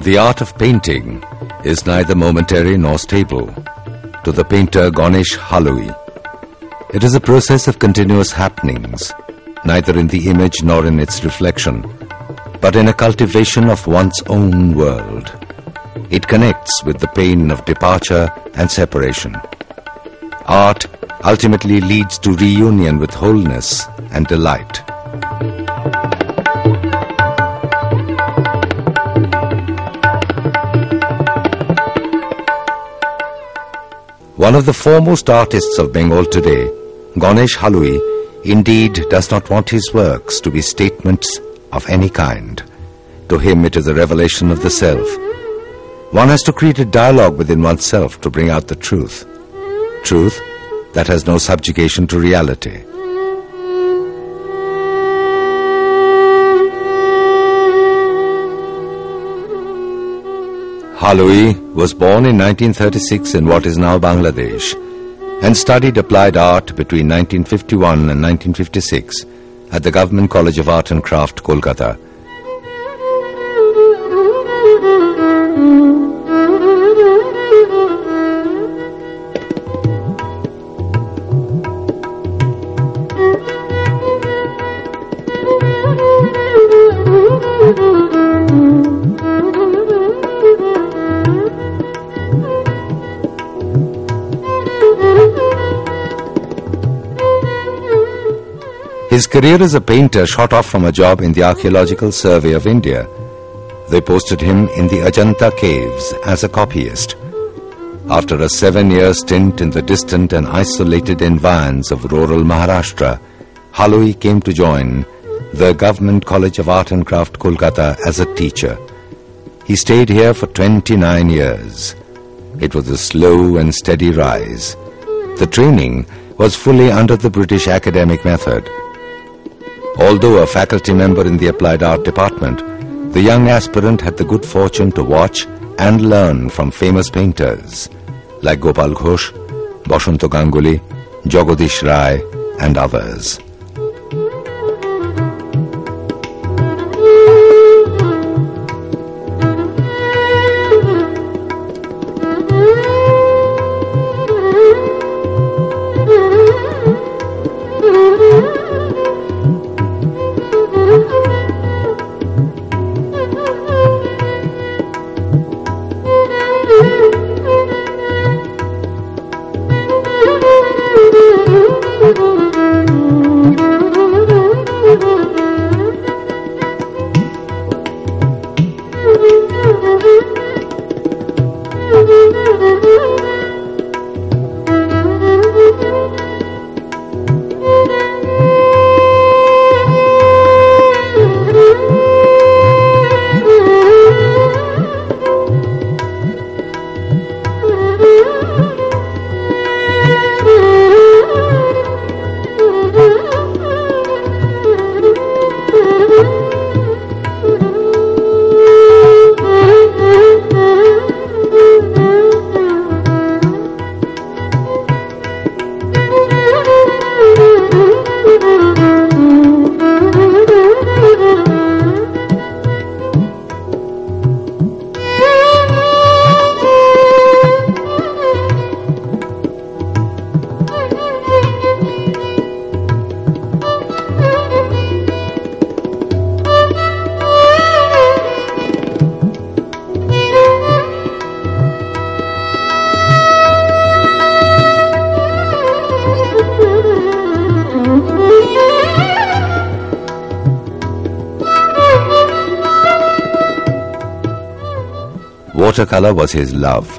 The art of painting is neither momentary nor stable. To the painter Ganesh Haloi, it is a process of continuous happenings, neither in the image nor in its reflection, but in a cultivation of one's own world. It connects with the pain of departure and separation. Art ultimately leads to reunion with wholeness and delight. One of the foremost artists of Bengal today, Ganesh Haloi, indeed does not want his works to be statements of any kind. To him it is a revelation of the self. One has to create a dialogue within oneself to bring out the truth. Truth that has no subjugation to reality. Haloi was born in 1936 in what is now Bangladesh and studied applied art between 1951 and 1956 at the Government College of Art and Craft, Kolkata. His career as a painter shot off from a job in the Archaeological Survey of India. They posted him in the Ajanta caves as a copyist. After a 7-year stint in the distant and isolated environs of rural Maharashtra, Haloi came to join the Government College of Art and Craft, Kolkata as a teacher. He stayed here for 29 years. It was a slow and steady rise. The training was fully under the British academic method. Although a faculty member in the Applied Art Department, the young aspirant had the good fortune to watch and learn from famous painters like Gopal Ghosh, Basanta Ganguly, Jagadish Rai and others. Watercolor was his love.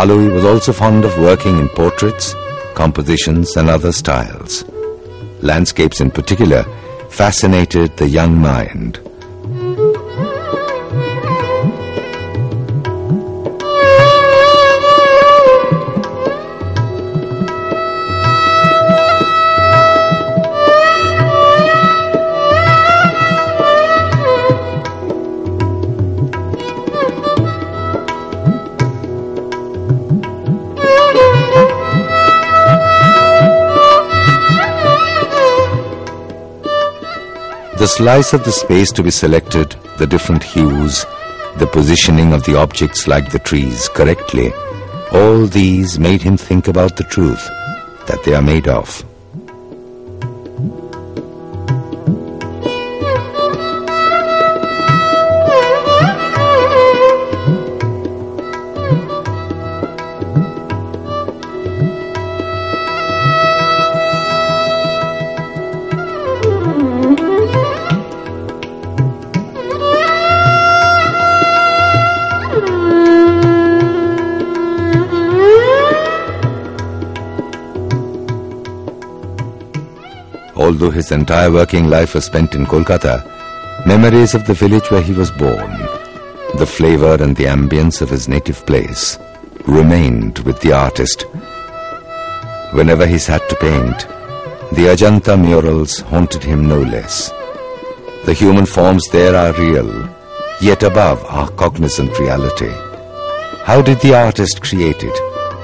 Haloi was also fond of working in portraits, compositions and other styles. Landscapes in particular fascinated the young mind. The slice of the space to be selected, the different hues, the positioning of the objects like the trees correctly, all these made him think about the truth that they are made of. Although his entire working life was spent in Kolkata, memories of the village where he was born, the flavor and the ambience of his native place, remained with the artist. Whenever he sat to paint, the Ajanta murals haunted him no less. The human forms there are real, yet above our cognizant reality. How did the artist create it?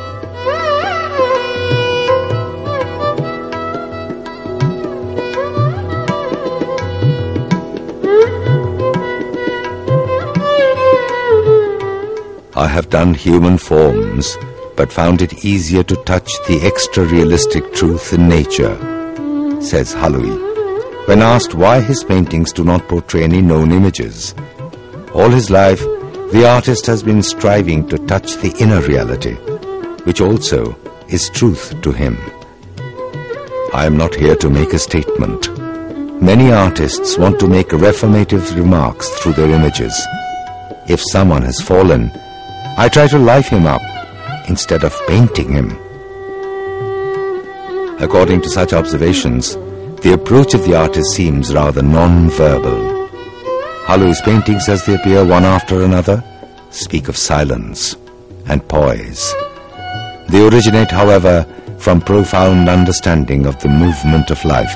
I have done human forms, but found it easier to touch the extra-realistic truth in nature, says Haloi, when asked why his paintings do not portray any known images. All his life, the artist has been striving to touch the inner reality, which also is truth to him. I am not here to make a statement. Many artists want to make reformative remarks through their images. If someone has fallen, I try to life him up instead of painting him. According to such observations, the approach of the artist seems rather non-verbal. Haloi's paintings, as they appear one after another, speak of silence and poise. They originate, however, from profound understanding of the movement of life.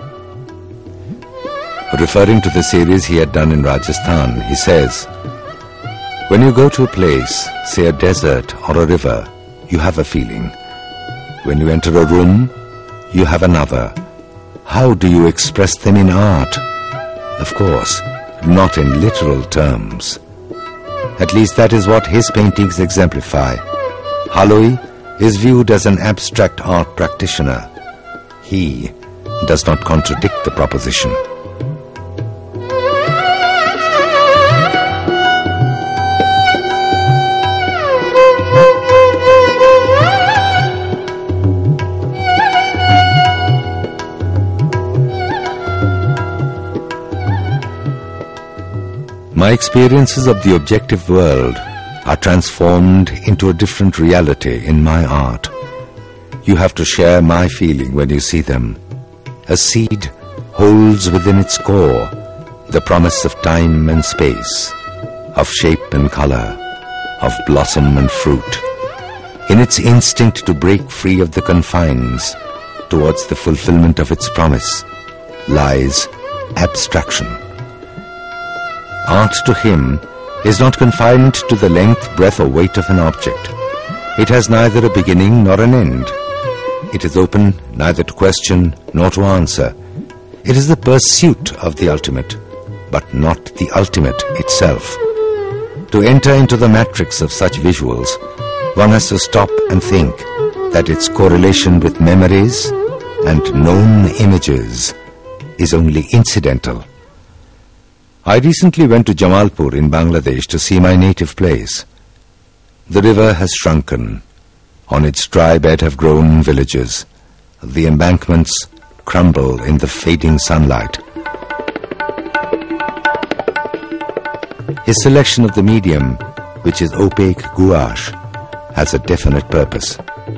Referring to the series he had done in Rajasthan, he says, "When you go to a place, say a desert or a river, you have a feeling. When you enter a room, you have another. How do you express them in art? Of course, not in literal terms." At least that is what his paintings exemplify. Haloi is viewed as an abstract art practitioner. He does not contradict the proposition. My experiences of the objective world are transformed into a different reality in my art. You have to share my feeling when you see them. A seed holds within its core the promise of time and space, of shape and color, of blossom and fruit. In its instinct to break free of the confines towards the fulfillment of its promise lies abstraction. Art to him is not confined to the length, breadth or weight of an object. It has neither a beginning nor an end. It is open neither to question nor to answer. It is the pursuit of the ultimate, but not the ultimate itself. To enter into the matrix of such visuals, one has to stop and think that its correlation with memories and known images is only incidental. I recently went to Jamalpur in Bangladesh to see my native place. The river has shrunken. On its dry bed have grown villages. The embankments crumble in the fading sunlight. His selection of the medium, which is opaque gouache, has a definite purpose.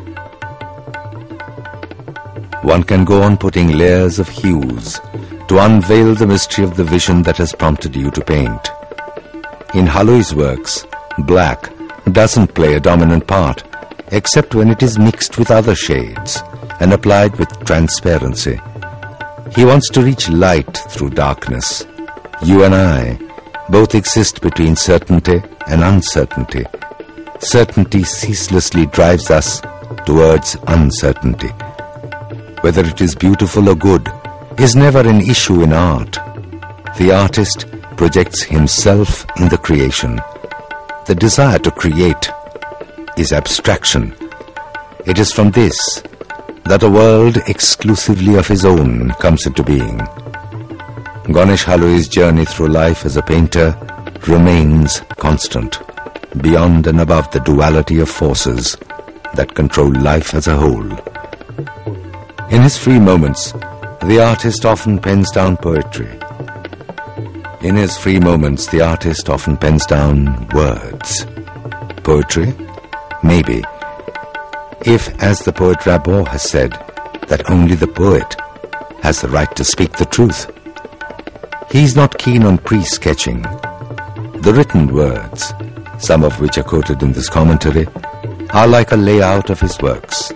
One can go on putting layers of hues to unveil the mystery of the vision that has prompted you to paint. In Haloi's works, black doesn't play a dominant part, except when it is mixed with other shades and applied with transparency. He wants to reach light through darkness. You and I both exist between certainty and uncertainty. Certainty ceaselessly drives us towards uncertainty. Whether it is beautiful or good is never an issue in art. The artist projects himself in the creation. The desire to create is abstraction. It is from this that a world exclusively of his own comes into being. Ganesh Haloi's journey through life as a painter remains constant, beyond and above the duality of forces that control life as a whole. In his free moments, the artist often pens down poetry. In his free moments, the artist often pens down words. Poetry? Maybe. If, as the poet Rimbaud has said, that only the poet has the right to speak the truth. He's not keen on pre-sketching. The written words, some of which are quoted in this commentary, are like a layout of his works.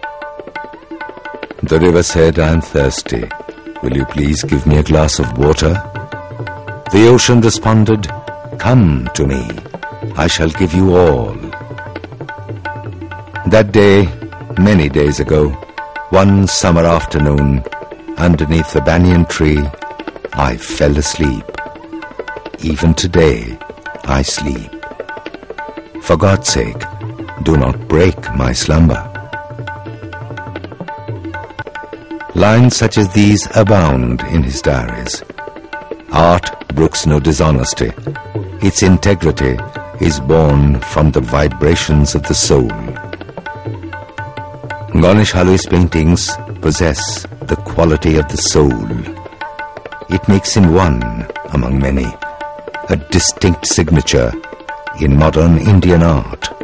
The river said, "I am thirsty. Will you please give me a glass of water?" The ocean responded, "Come to me. I shall give you all." That day, many days ago, one summer afternoon, underneath the banyan tree, I fell asleep. Even today, I sleep. For God's sake, do not break my slumber. Lines such as these abound in his diaries. Art brooks no dishonesty. Its integrity is born from the vibrations of the soul. Ganesh Haloi's paintings possess the quality of the soul. It makes him one among many, a distinct signature in modern Indian art.